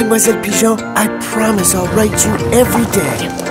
Mademoiselle Pigeon, I promise I'll write you every day.